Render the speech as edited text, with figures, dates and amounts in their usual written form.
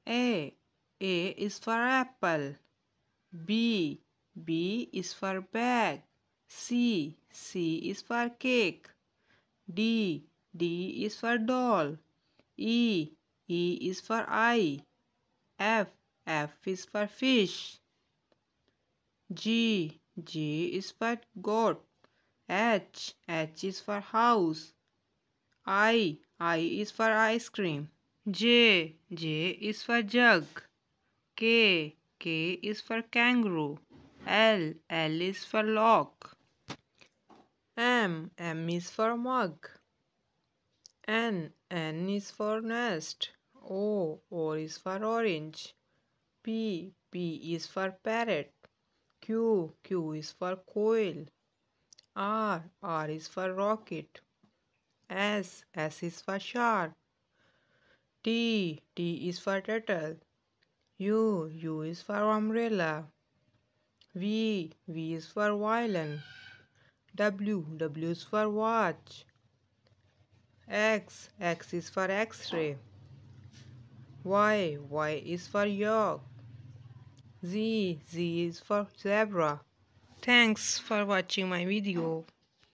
A. A is for apple. B. B is for bag. C. C is for cake. D. D is for doll. E. E is for eye. F. F is for fish. G. G is for goat. H. H is for house. I is for ice cream. J. J is for jug. K. K is for kangaroo. L. L is for lock. M. M is for mug. N. N is for nest. O. O is for orange. P. P is for parrot. Q. Q is for quail. R. R is for rocket. S. S is for shark. T. T is for turtle. U. U is for umbrella. V. V is for violin. W. W is for watch. X. X is for X-ray. Y. Y is for yolk. Z. Z is for zebra. Thanks for watching my video.